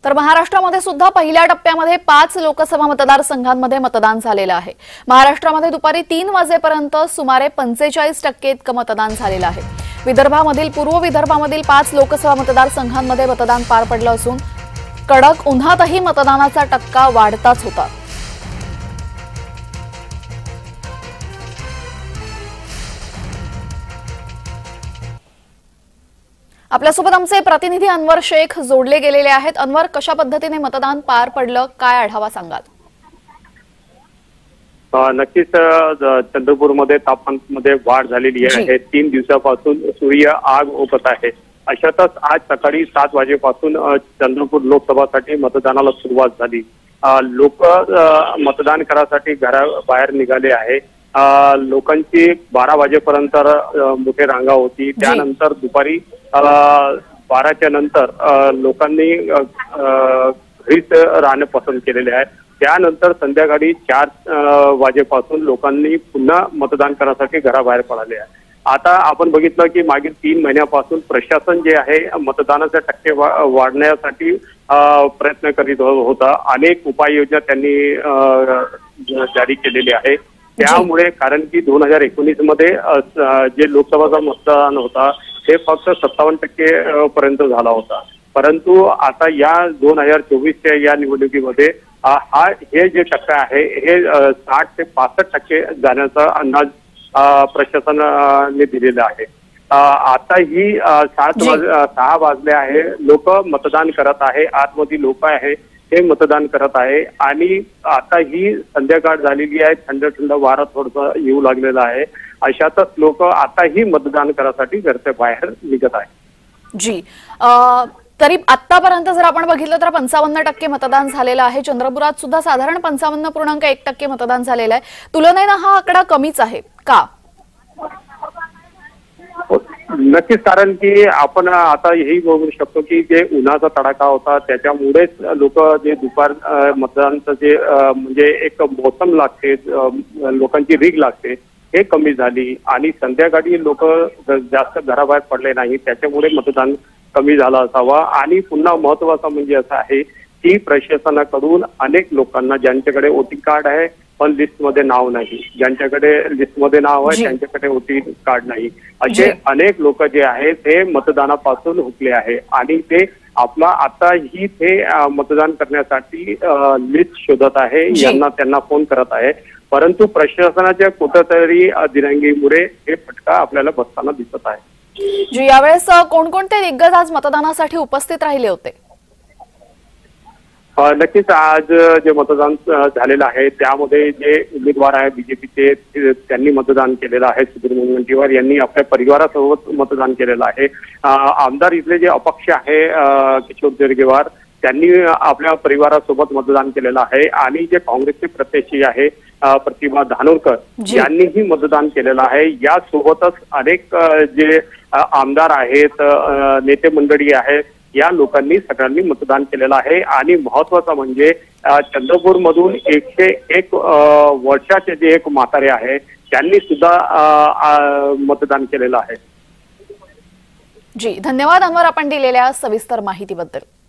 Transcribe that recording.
तर महाराष्ट्रामध्ये सुद्धा पहिल्या टप्प्यामध्ये 5 लोकसभा मतदारसंघांमध्ये मतदान झालेलं आहे। महाराष्ट्रामध्ये दुपारी 3 वाजेपर्यंत सुमारे 45% इतकं मतदान झालेलं आहे। विदर्भामधील पूर्व विदर्भामधील 5 लोकसभा मतदारसंघांमध्ये मतदान पार पडलं असून कडक उन्हातही मतदानाचा टक्का वाढताच होता। आपल्यासोबत आमचे प्रतिनिधी अनवर शेख जोडले गेलेले आहेत। अनवर, कशा पद्धतीने मतदान पार पडलं, काय आढावा सांगाल? नक्कीच चंद्रपूरमध्ये तापमानामध्ये वाढ झालेली आहे। 3 दिवसापासून सूर्य आग ओकत आहे। अशातच आज सकाळी 7 वाजेपासून चंद्रपूर लोकसभासाठी मतदानाला सुरुवात झाली। लोक मतदान करायसाठी घराबाहेर निघाले आहे। लोकांची 12 वाजेपर्यंत मोठी रांगा होती। त्यानंतर दुपारी 12च्या नंतर लोकांनी घरीच राहणे पसंत केलेले आहे। त्यानंतर संध्याकाळी 4 वाजेपासून लोकांनी पुन्हा मतदान करण्यासाठी घराबाहेर पडले आहे। आता आपण बघितलं की मागील 3 महिन्यापासून प्रशासन जे आहे मतदानाचे टक्के वाढण्यासाठी प्रयत्न करीत होता। अनेक उपाययोजना त्यांनी जारी केलेली आहे। त्यामुळे कारण की 2019 मध्ये जे लोकसभाचा मतदान होता ते फक्त 57% पर्यंत झाला होता। परंतु आता या 2024च्या या निवडणुकीमध्ये हे जे टक्का आहे हे 60 ते 65% जाण्याचा अंदाज प्रशासनाने दिलेला आहे। आता ही 6 वाजले आहे। लोक मतदान करत आहे। आतमध्ये लोक आहे ते मतदान करत आहे आणि आता ही संध्याकाळ झालेली आहे। थंड थंड वारा थोडंसं येऊ लागलेला आहे। अशातच लोक आताही मतदान करायसाठी घरच्या बाहेर निघत आहे। जी, तरी आतापर्यंत जर आपण बघितलं तर 55% मतदान झालेलं आहे। चंद्रपुरात सुद्धा साधारण 55.1% मतदान झालेलं आहे। तुलनेने हा आकडा कमीच आहे का? नक्कीच, कारण की आपण आता हेही बघू शकतो की जे उन्हाचा तडाखा होता त्याच्यामुळेच लोक जे दुपार मतदानाचं जे म्हणजे एक मोसम लागते, लोकांची रीग लागते हे कमी झाली आणि संध्याकाळी लोक जास्त घराबाहेर पडले नाही, त्याच्यामुळे मतदान कमी झालं असावा। आणि पुन्हा महत्वाचं म्हणजे असं आहे की प्रशासनाकडून अनेक लोकांना ज्यांच्याकडे वोटिंग कार्ड आहे पण लिस्टमध्ये नाव नाही, ज्यांच्याकडे लिस्टमध्ये नाव आहे त्यांच्याकडे वोटिंग कार्ड नाही, असे अनेक लोक जे आहेत ते मतदानापासून हुकले आहे आणि ते आपला आताही ते मतदान करण्यासाठी लिस्ट शोधत आहे, यांना त्यांना फोन करत आहे। परंतु प्रशासनाच्या कुठेतरी दिरंगीमुळे हे फटका आपल्याला बसताना दिसत आहे। जी, यावेळेस कोणकोणते दिग्गज आज मतदानासाठी उपस्थित राहिले होते? नक्कीच, आज जे मतदान झालेलं आहे त्यामध्ये जे उमेदवार आहे बीजेपीचे त्यांनी मतदान केलेलं आहे। सुधीर मुनगंटीवार यांनी आपल्या परिवारासोबत मतदान केलेलं आहे। आमदार इथले जे अपक्ष आहे किशोर जोरगेवार त्यांनी आपल्या परिवारासोबत मतदान केलेलं आहे आणि जे काँग्रेसचे प्रत्याशी आहे प्रतिभा धानोरकर यांनीही मतदान केलेलं आहे। यासोबतच अनेक जे आमदार आहेत, नेते मंडळी आहेत, या लोकांनी सगळ्यांनी मतदान केलेलं आहे। आणि महत्वाचं म्हणजे चंद्रपूर मधून 101 वर्षाचे जे एक म्हातारे आहे त्यांनी सुद्धा मतदान केलेलं आहे। जी, धन्यवाद अनवर, आपण दिलेल्या सविस्तर माहितीबद्दल।